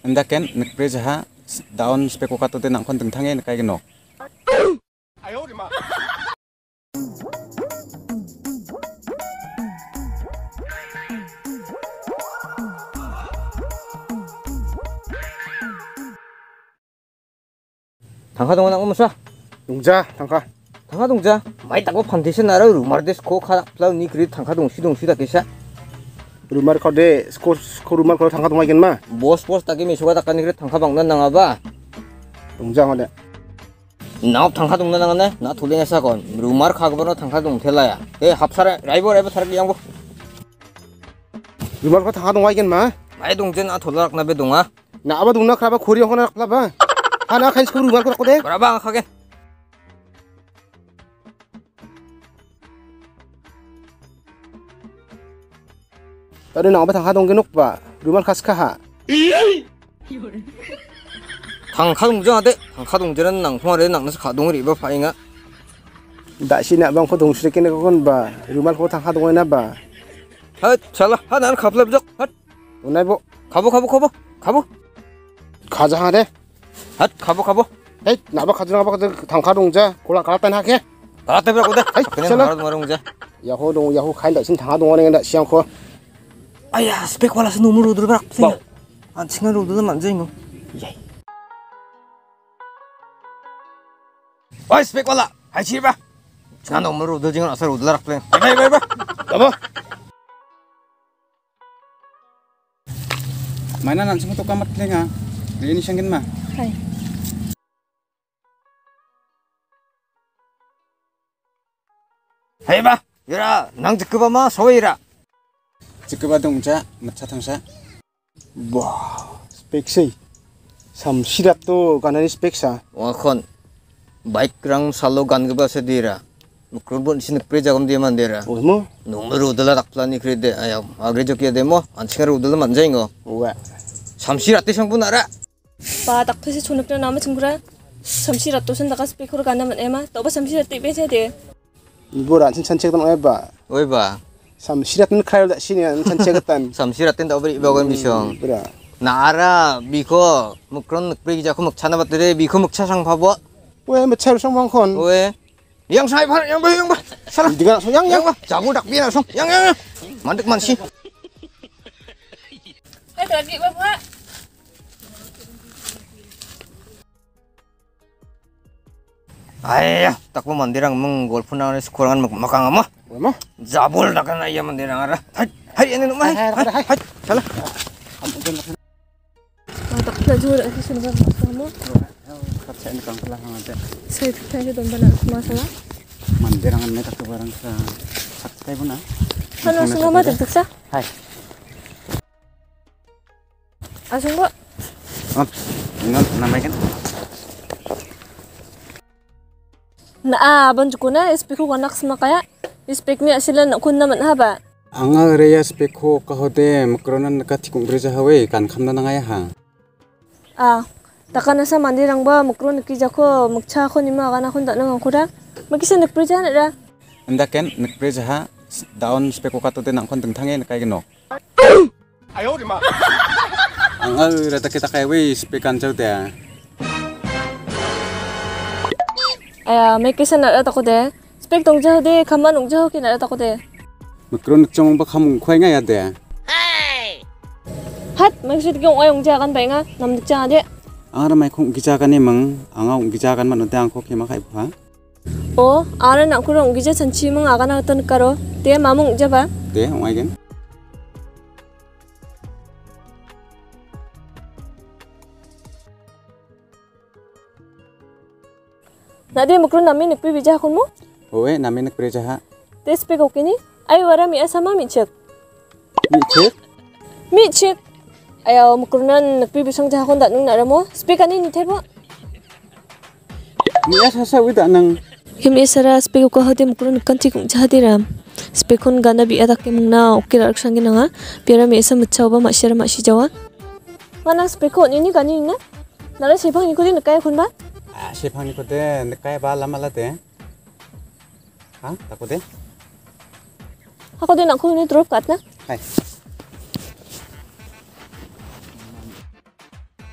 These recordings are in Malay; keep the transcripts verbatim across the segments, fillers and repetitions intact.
Ndaken nekpre jaha daun spek ko kato te nang kon tengtange nekai genok. Ayo ma. Tangka dong nang musa. Dongja tangka. Tangka dongja. Mai takbo foundation ara rumar des ko kha plau ni kri tangka dong si dong si da kesa. Rumar kau de skor skor rumar kau tangka dong lagi ma. Bos bos taki mi suka takkan kri tangka bang nan nang aba. Dongja ngade. Nau tangka dong nang ne na thuleng asa kon. Rumar kha gbo tangka dong thela ya. E hapsara raibo raibo thar yang bo. Rumar kau tangka dong lagi ma. Mai dong jen a thola rakna be donga. Na aba dong na kraba khori hong na rakla ba. Hana khain skor rumar kau de. Berapa khage? Tadi nak apa tangka dong genok ba? Rumah khas kah? Tangka dong jeng ade, tangka dong jeng nang thong ade nang nas kha dong ri ba phai nga. Dak si nak bang ko dong sri kene kon ba? Rumah ko tangka dong na ba? Hat chala, ha nan khap lab jok. Hat. Unai bo. Khabo khabo khabo. Khabo. Khaja ha de. Hat khabo khabo. Hei, nak ba khaja nak ba tangka dong ja. Kola kala tan ha ke. Kala te ba ko de. Hei, chala. Marong marong ja. Yaho dong yaho khain dak sin tangka dong ne ndak siang ko. Ayah, spek wala sa nomor udah berak sih. Anjingnya udah manjing lo. Yay. Oi, spek wala, hai Jikgipa. Jangan nomor udah jangan asal udah berak pleng. Bye bye bye. Apa? Mana langsung untuk kamat telinga. Ini sangin mah. Hai. Hai ba, ira nang Jikgipa mah soira. Jikgipa dongja matcha tangsa. Wah, spek sih. Sam sirat tu kanani spek sa. Wakon, baik rang salo gan Jikgipa sedira. Mukrubun sini preja kom dia mandera. Oh mo? Nomor udah lah taklan ni krede ayam. Agre jokia demo, anjingnya udah lah manjing go. Wah. Samsirat tisang pun ada. Ba tak tu si chunak na nama cengkura. Samsirat tu sen dakas speaker kana man ema. Tau ba samsirat ti bese de. Ibu ran sin cek tong eba. Oi ba. Sam sirat ni khair dak sini an cek tan. Samsiratin tau beri bawa misong. Bera. Nara biko mukron nekpri jaku mukchana batere biko mukcha sang phabo. Weh macam sang bang kon. Oe. Yang sai phar yang ba yang ba. Salah. Dengan so yang yang. Jago dak biar song. Yang yang. Mandek mansi. Eh lagi ba ba. Ayah, tak mau mandirang meng golf na sekurangan makang ama. Mo? Jabul dak na iya mandirang ara. Hai, hai ini numai. Hai, hai. Salah. Ba tak laju rak si sunba kamu. Kerja ini kang telah ngade. Saya tanya dong bana masalah. Mandirangan me tak barang sa saktai pun ah. Hano sunga ma tak sa? Hai. Asung ba? Oh, ingat namanya kan? Na ban jukuna speak ko kanak sama kaya. Speak mi asilan kun naman haba. Anga reya spek ko kahode mukronan nakati kung breja hawe kan kamna nangaya ha. Ah, takana sa mandirang ba mukron kija ko mukcha ko nima kana kun tak nang kura. Magisa nekpreja na ra. Ndaken nekpreja ha daun spek ko kato te nang kon tengtange nekai genok. Ayo di ma. Anga rata kita kai we spekan chau te. Aya, may kisa na rata ko de. Speak tong jaho de, kaman ong jaho ki na rata ko de. Mukron nagchong ba kam khwai nga ya de. Hat, may kusit kong ayong jakan ba nga, namdik jakan de. Anga ramai kong gijakan ni mang anga ong gijakan man unte angko kema kai pa. O, ara na kurang gija chanchi mang aga na tan karo. Te mamong jaba. De ong aigen. Nade mukron nami nikpi bija kon mo? Oe nami nekpreja ha. Te speak okay ni? Ay wara mi asama me.chik. Me.chik? me.chik. Ayaw mukronan nikpi bisang jaha kon datnung nara mo. Speak ani ni tebo. Mi asa sa wida nang Him isara speak ko hade mukron kanti kong jaha diram. Speak kon gana bi adak ke mungna okay rak sangi nanga. Biara mi isa mutchaw ba masyara masyajawa. Mana speak ko ni ni gani na? Nara sipang ni ko din kaya kon ba? Ah, sipang ni ko de nekai ba lama la de. Ha, tako de. Ako din ako ni drop kat na. Hai.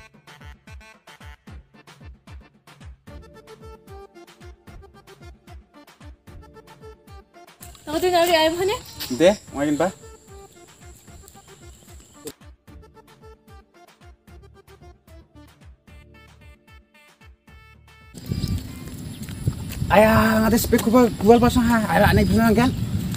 Ako din nari ayam hane? Deh, ngayon ba? Ayah, ada spek kubal kubal pasang ha. Ayah naik pulang kan?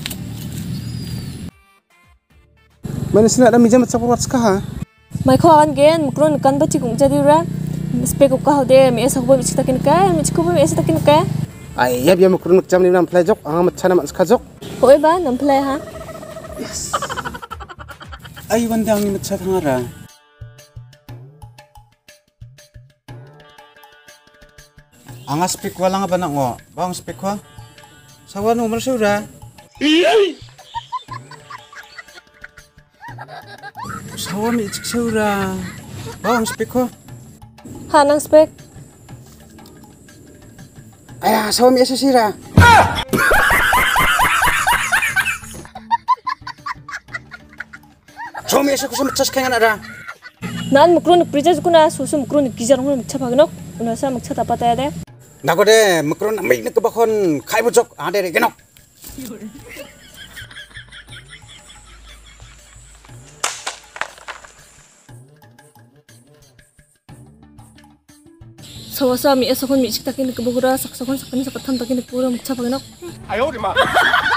Mana sini ada mijam macam apa sekarang? Mai kho an gen mukron kan ba chikung jadi ra. Spek ko ka hode me esa ko me chik takin ka, me chik ko me esa takin ka. Ayah biar mukron macam ni nam play jok, ang macam nama sekajok. Ko ba nam play ha? Yes. Ay, wanda ang imatsa thangara. Ang spek wala nga ba na ngo? Bang spek ko? Sawa no marsura. Sawa mi chik saura. Bang spek ko? Ha nang spek. Ayah, sawa mi esa sira. Sawa mi esa ko sa matsas kaya nga na. Nan mukron prejaz ko na susu mukron gijar ngul mukcha pagnok. Unasa mukcha tapata ya. Nako deh, mukron amay na kabakon kay bujok ade re genok. Sawasa mi esa kon mi chik takin ke bogura sak sakon sakon sakatan takin pura mukcha pagnok. Ayo, di mana?